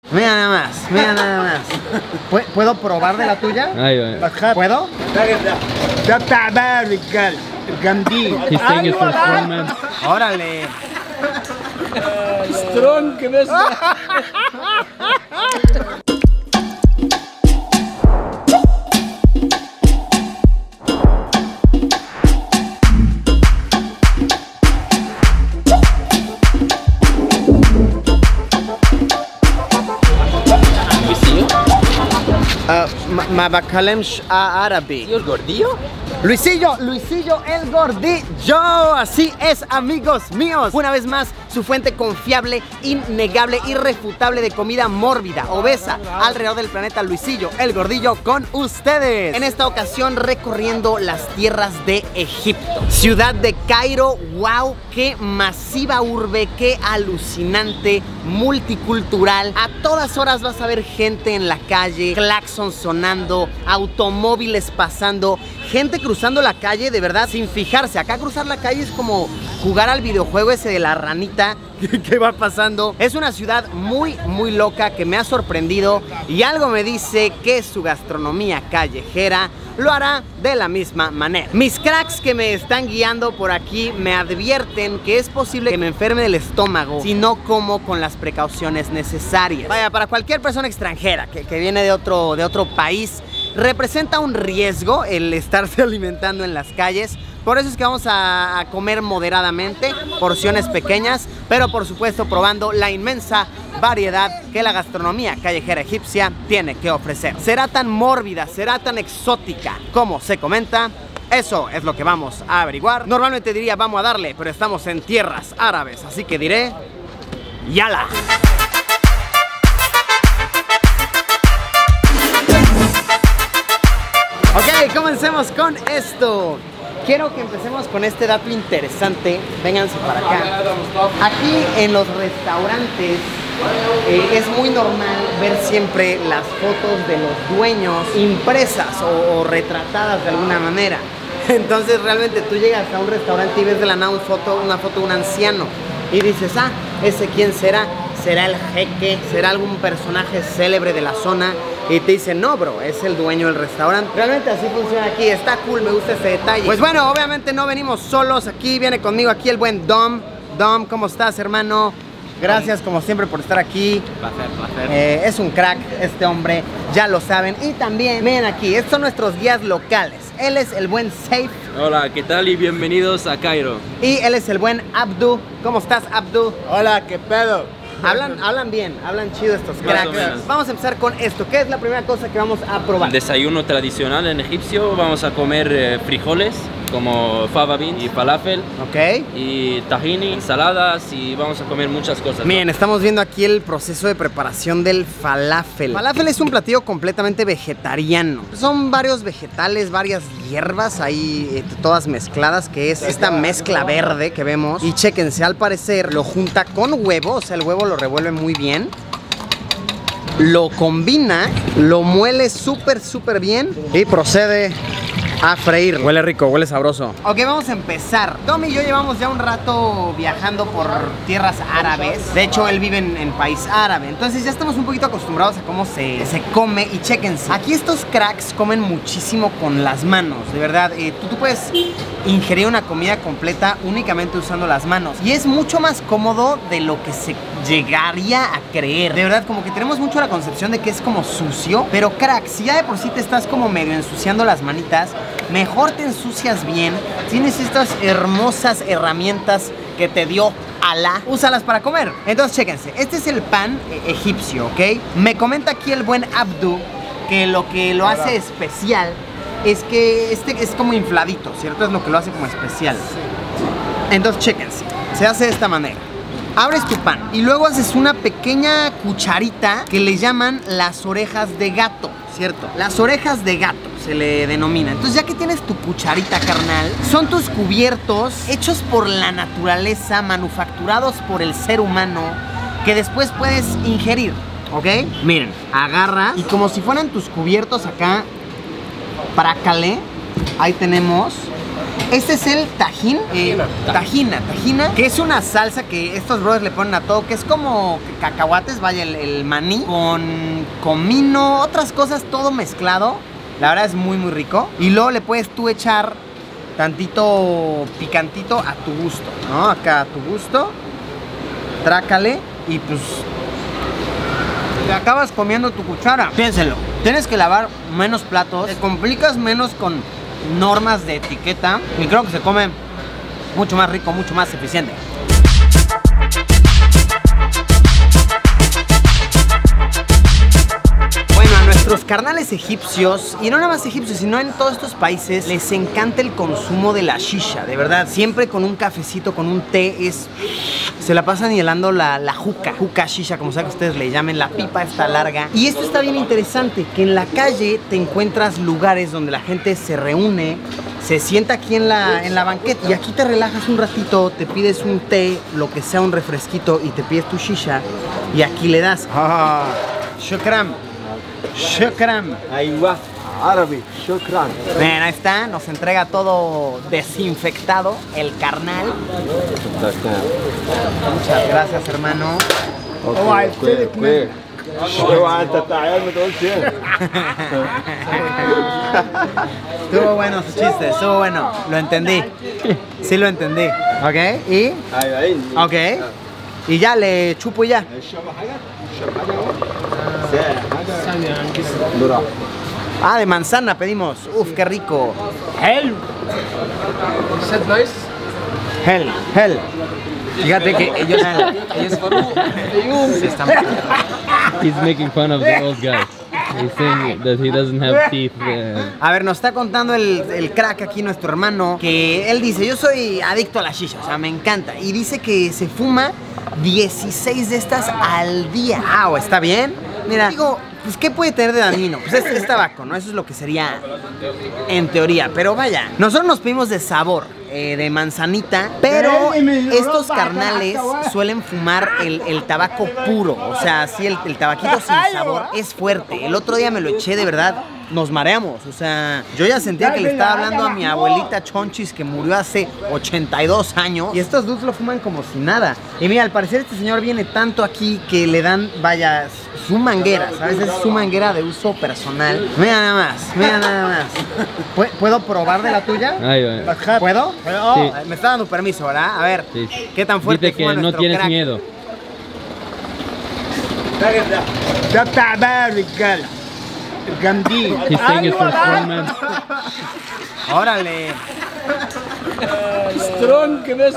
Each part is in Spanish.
Mira nada más, mira nada más. ¿Puedo probar de la tuya? ¿Puedo? He's saying it for strong man. Órale. Strong que ves. Mabakalem árabe. ¿Y el gordillo? Luisillo el gordillo. Así es, amigos míos. Una vez más, su fuente confiable, innegable, irrefutable de comida mórbida, obesa, alrededor del planeta. Luisillo el gordillo con ustedes. En esta ocasión recorriendo las tierras de Egipto. Ciudad de Cairo, wow, qué masiva urbe, qué alucinante, multicultural. A todas horas vas a ver gente en la calle, claxon sonando, automóviles pasando, gente cruzando la calle de verdad sin fijarse. Acá cruzar la calle es como jugar al videojuego ese de la ranita que va pasando. Es una ciudad muy loca que me ha sorprendido y algo me dice que su gastronomía callejera lo hará de la misma manera. Mis cracks que me están guiando por aquí me advierten que es posible que me enferme del estómago si no como con las precauciones necesarias. Vaya, para cualquier persona extranjera que viene de otro país, representa un riesgo el estarse alimentando en las calles. Por eso es que vamos a comer moderadamente, porciones pequeñas, pero por supuesto probando la inmensa variedad que la gastronomía callejera egipcia tiene que ofrecer. ¿Será tan mórbida, será tan exótica como se comenta? Eso es lo que vamos a averiguar. Normalmente diría vamos a darle, pero estamos en tierras árabes, así que diré ¡yala! Ok, comencemos con esto. Quiero que empecemos con este dato interesante. Vénganse para acá. Aquí en los restaurantes es muy normal ver siempre las fotos de los dueños impresas o retratadas de alguna manera. Entonces realmente tú llegas a un restaurante y ves de la nada una foto de un anciano y dices, ah, ¿ese quién será? ¿Será el jeque? ¿Será algún personaje célebre de la zona? Y te dicen, no, bro, es el dueño del restaurante. Realmente así funciona aquí, está cool, me gusta ese detalle. Pues bueno, obviamente no venimos solos, aquí viene conmigo aquí el buen Dom. Dom, ¿cómo estás, hermano? Gracias como siempre por estar aquí. Placer. Es un crack este hombre, ya lo saben. Y también, miren aquí, estos son nuestros guías locales. Él es el buen Safe. Hola, ¿qué tal? Y bienvenidos a Cairo. Y él es el buen Abdu. ¿Cómo estás, Abdu? Hola, ¿qué pedo? Hablan bien, hablan chido estos cracks. Vamos a empezar con esto. ¿Qué es la primera cosa que vamos a probar? Desayuno tradicional en egipcio. Vamos a comer frijoles como fava beans y falafel. Ok. Y tahini, ensaladas y vamos a comer muchas cosas. Miren, estamos viendo aquí el proceso de preparación del falafel. Falafel es un platillo completamente vegetariano. Son varios vegetales, varias hierbas ahí todas mezcladas, que es esta mezcla verde que vemos. Y chéquense, al parecer lo junta con huevo, o sea, el huevo lo revuelve muy bien. Lo combina, lo muele súper bien y procede a freír. Huele rico, huele sabroso. Ok, vamos a empezar. Tom y yo llevamos ya un rato viajando por tierras árabes. De hecho, él vive en país árabe. Entonces ya estamos un poquito acostumbrados a cómo se come. Y chéquense, aquí estos cracks comen muchísimo con las manos. De verdad, tú puedes ingerir una comida completa únicamente usando las manos. Y es mucho más cómodo de lo que se llegaría a creer. De verdad, como que tenemos mucho la concepción de que es como sucio. Pero crack, si ya de por sí te estás como medio ensuciando las manitas, mejor te ensucias bien. Tienes estas hermosas herramientas que te dio Alá, úsalas para comer. Entonces chéquense, este es el pan egipcio, ¿ok? Me comenta aquí el buen Abdu que lo hace especial es que este es como infladito, ¿cierto? Es lo que lo hace como especial. Entonces chéquense, se hace de esta manera. Abres tu pan y luego haces una pequeña cucharita que le llaman las orejas de gato, ¿cierto? Las orejas de gato se le denomina. Entonces ya que tienes tu cucharita, carnal, son tus cubiertos hechos por la naturaleza, manufacturados por el ser humano, que después puedes ingerir, ¿ok? Miren, agarra y como si fueran tus cubiertos acá, prácale, ahí tenemos Este es el tajín, tajina, que es una salsa que estos brothers le ponen a todo, que es como cacahuates, vaya, el maní, con comino, otras cosas, todo mezclado. La verdad es muy rico. Y luego le puedes tú echar tantito picantito a tu gusto, ¿no? Acá a tu gusto, trácale y pues te acabas comiendo tu cuchara. Piénselo, tienes que lavar menos platos, te complicas menos con normas de etiqueta y creo que se come mucho más rico, mucho más eficiente. Bueno, a nuestros carnales egipcios, y no nada más egipcios, sino en todos estos países, les encanta el consumo de la shisha, de verdad. Siempre con un cafecito, con un té, se la pasan hielando la juca shisha, como sea que ustedes le llamen, la pipa esta larga. Y esto está bien interesante, que en la calle te encuentras lugares donde la gente se reúne, se sienta aquí en la banqueta y aquí te relajas un ratito, te pides un té, lo que sea, un refresquito y te pides tu shisha y aquí le das. Shukran. Shukran. Aywa, árabe, shukran. Ven, ahí está, nos entrega todo desinfectado, el carnal. Muchas gracias, hermano. Estuvo bueno su chiste, estuvo bueno, lo entendí. Sí lo entendí. ¿Ok? ¿Y? Ok. Y ya le chupo y ya. Ah, de manzana pedimos. Uf, qué rico. Hell. Hell. Fíjate que ellos se están... He's making fun of the old guy. He's saying that he doesn't have teeth. A ver, nos está contando el crack aquí, nuestro hermano, que él dice, yo soy adicto a la shisha, o sea, me encanta. Y dice que se fuma 16 de estas al día. Ah, ¿está bien? Mira, digo, pues ¿qué puede tener de dañino? Pues es tabaco, ¿no? Eso es lo que sería en teoría. Pero vaya, nosotros nos pedimos de sabor, de manzanita, pero estos carnales suelen fumar el tabaco puro. O sea, así el tabaquito sin sabor es fuerte. El otro día me lo eché, de verdad, nos mareamos. O sea, yo ya sentía que le estaba hablando a mi abuelita Chonchis, que murió hace 82 años. Y estos dudes lo fuman como si nada. Y mira, al parecer este señor viene tanto aquí que le dan, vaya, su manguera, ¿sabes? Es su manguera de uso personal. Mira nada más. ¿Puedo probar de la tuya? Ahí va. ¿Puedo? Oh, Sí. Me está dando permiso, ¿verdad? A ver, Sí. ¿qué tan fuerte Dice que fuma no nuestro tienes crack? miedo. ده تعبان رجاله جامدين. He's saying it's for strong man. Órale. سترونج بس.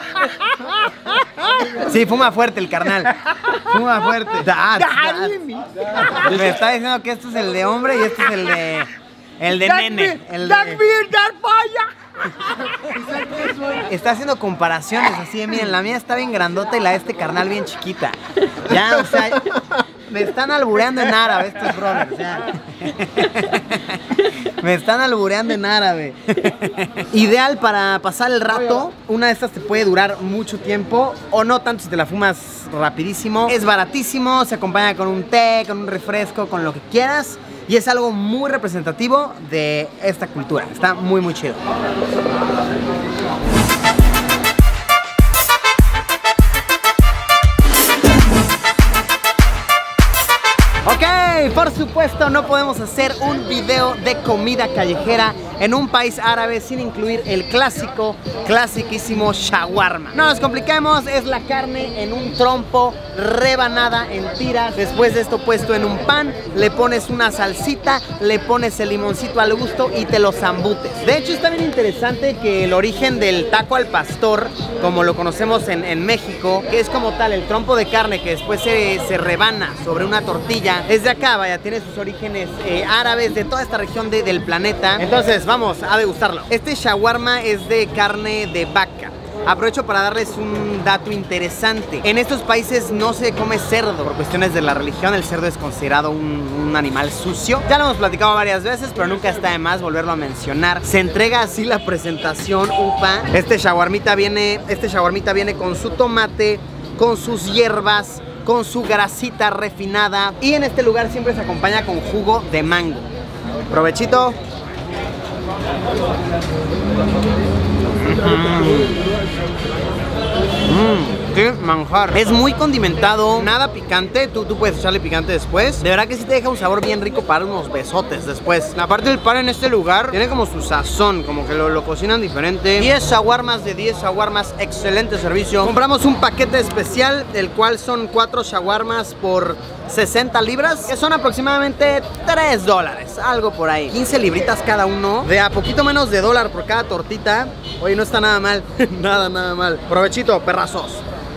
Sí, fuma fuerte el carnal. Fuma fuerte. Me está diciendo que esto es el de hombre y este es el de nene. El de... Está haciendo comparaciones así de, miren, la mía está bien grandota y la de este carnal bien chiquita. Ya, o sea, me están albureando en árabe estos brothers, ya. Me están albureando en árabe. Ideal para pasar el rato. Una de estas te puede durar mucho tiempo, o no tanto si te la fumas rapidísimo. Es baratísimo, se acompaña con un té, con un refresco, con lo que quieras. Y es algo muy representativo de esta cultura. Está muy chido. Ok, por supuesto no podemos hacer un video de comida callejera en un país árabe sin incluir el clasiquísimo shawarma. No nos compliquemos, es la carne en un trompo, rebanada en tiras. Después de esto puesto en un pan, le pones una salsita, le pones el limoncito al gusto y te lo zambutes. De hecho está bien interesante que el origen del taco al pastor, como lo conocemos en México, que es como tal el trompo de carne que después se rebana sobre una tortilla, es de acá, vaya, tiene sus orígenes árabes, de toda esta región del planeta. Entonces vamos a degustarlo. Este shawarma es de carne de vaca. Aprovecho para darles un dato interesante. En estos países no se come cerdo por cuestiones de la religión. El cerdo es considerado un animal sucio. Ya lo hemos platicado varias veces, pero nunca está de más volverlo a mencionar. Se entrega así la presentación, upa. Este shawarmita viene con su tomate, con sus hierbas, con su grasita refinada. Y en este lugar siempre se acompaña con jugo de mango. Provechito. ¡Qué manjar! Es muy condimentado, nada picante. Tú puedes echarle picante después. De verdad que sí te deja un sabor bien rico para unos besotes después. Aparte el pan en este lugar tiene como su sazón, como que lo cocinan diferente. 10 shawarmas de 10 shawarmas, excelente servicio. Compramos un paquete especial, el cual son 4 shawarmas por 60 libras, que son aproximadamente $3, algo por ahí. 15 libritas cada uno, de a poquito menos de $1 por cada tortita. Oye, no está nada mal, nada mal. Provechito, perrazos.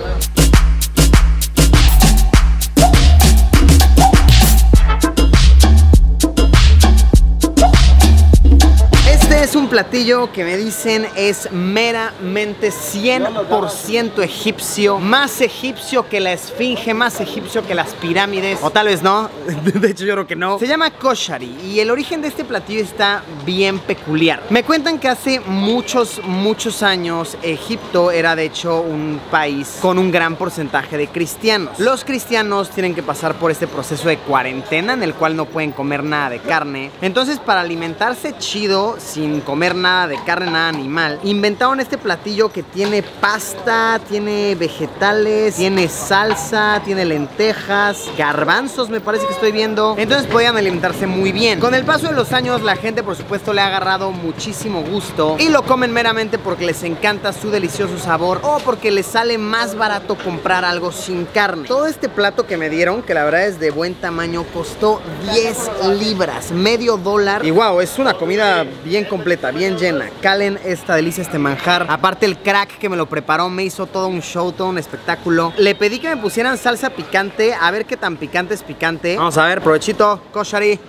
Es un platillo que me dicen es meramente 100% egipcio. Más egipcio que la esfinge, más egipcio que las pirámides. O tal vez no, de hecho yo creo que no. Se llama koshari y el origen de este platillo está bien peculiar. Me cuentan que hace muchos años Egipto era de hecho un país con un gran porcentaje de cristianos. Los cristianos tienen que pasar por este proceso de cuarentena en el cual no pueden comer nada de carne. Entonces, para alimentarse chido, sin comer nada de carne, nada animal, inventaron este platillo que tiene pasta, tiene vegetales, tiene salsa, tiene lentejas, garbanzos me parece que estoy viendo. Entonces podían alimentarse muy bien. Con el paso de los años la gente por supuesto le ha agarrado muchísimo gusto y lo comen meramente porque les encanta su delicioso sabor o porque les sale más barato comprar algo sin carne. Todo este plato que me dieron, que la verdad es de buen tamaño, costó 10 libras, medio dólar. Y wow, es una comida bien completa, bien llena. Calen esta delicia, este manjar. Aparte el crack que me lo preparó me hizo todo un show, todo un espectáculo. Le pedí que me pusieran salsa picante, a ver qué tan picante es picante. Vamos a ver, provechito, koshari.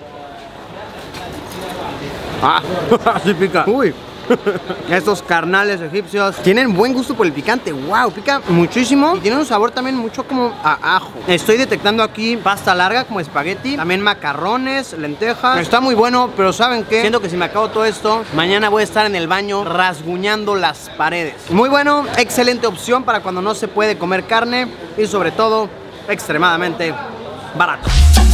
Ah, sí pica. Uy. Estos carnales egipcios tienen buen gusto por el picante. Wow, pica muchísimo y tiene un sabor también mucho como a ajo. Estoy detectando aquí pasta larga como espagueti, también macarrones, lentejas. Está muy bueno, pero ¿saben qué? Siento que si me acabo todo esto, mañana voy a estar en el baño rasguñando las paredes. Muy bueno, excelente opción para cuando no se puede comer carne y sobre todo extremadamente barato.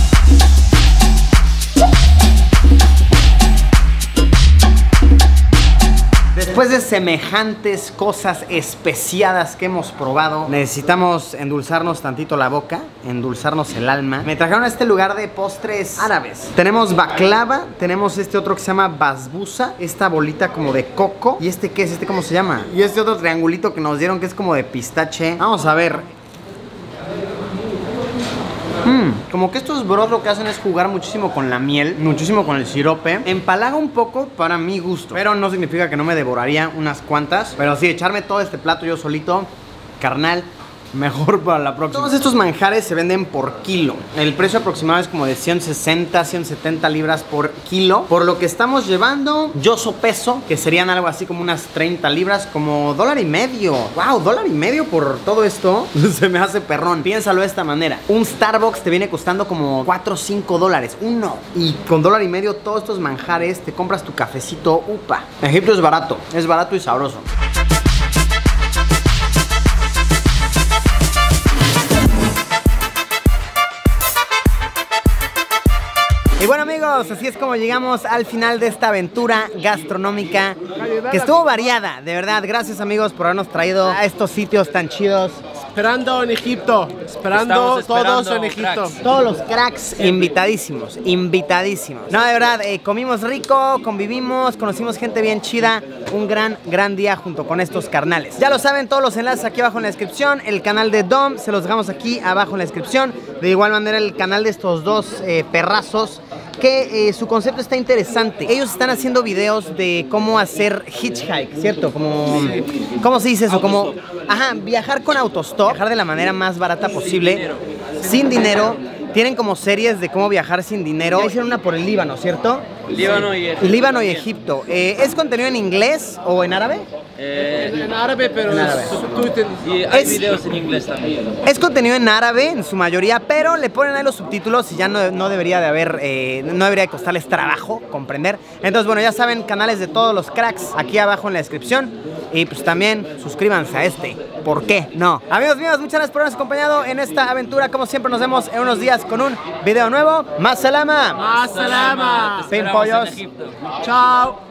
Después de semejantes cosas especiadas que hemos probado, necesitamos endulzarnos tantito la boca, endulzarnos el alma. Me trajeron a este lugar de postres árabes. Tenemos baklava, tenemos este otro que se llama basbusa, esta bolita como de coco. ¿Y este qué es? ¿Este cómo se llama? Y este otro triangulito que nos dieron que es como de pistache. Vamos a ver. Como que estos bros lo que hacen es jugar muchísimo con la miel, muchísimo con el sirope. Empalaga un poco para mi gusto, pero no significa que no me devoraría unas cuantas. Pero sí, echarme todo este plato yo solito, carnal, mejor para la próxima. Todos estos manjares se venden por kilo. El precio aproximado es como de 160, 170 libras por kilo. Por lo que estamos llevando, yo sopeso, que serían algo así como unas 30 libras, como $1.50. Wow, $1.50 por todo esto. Se me hace perrón. Piénsalo de esta manera. Un Starbucks te viene costando como 4 o 5 dólares. Uno. Y con $1.50 todos estos manjares, te compras tu cafecito. Upa. Egipto es barato y sabroso. Y bueno amigos, así es como llegamos al final de esta aventura gastronómica que estuvo variada, de verdad. Gracias amigos por habernos traído a estos sitios tan chidos. Esperando en Egipto. Esperando todos en Egipto. Cracks. Todos los cracks invitadísimos, invitadísimos. No, de verdad, comimos rico, convivimos, conocimos gente bien chida. Un gran día junto con estos carnales. Ya lo saben, todos los enlaces aquí abajo en la descripción. El canal de Dom se los dejamos aquí abajo en la descripción. De igual manera el canal de estos dos perrazos, que su concepto está interesante. Ellos están haciendo videos de cómo hacer hitchhike, ¿cierto? Como, ¿cómo se dice eso? Como, ajá, viajar con autostop, viajar de la manera más barata posible, sin dinero. Tienen como series de cómo viajar sin dinero. Ya hicieron una por el Líbano, ¿cierto? Líbano y Egipto. Líbano y Egipto. ¿Es contenido en inglés o en árabe? En árabe, pero En árabe. Y hay videos en inglés también. Es contenido en árabe en su mayoría, pero le ponen ahí los subtítulos y ya no debería de haber, no debería de costarles trabajo comprender. Entonces, bueno, ya saben, canales de todos los cracks aquí abajo en la descripción. Y pues también suscríbanse a este. ¿Por qué no? Amigos míos, muchas gracias por habernos acompañado en esta aventura. Como siempre, nos vemos en unos días con un video nuevo. ¡Más salama! ¡Más salama! Sin pollos. ¡Chao!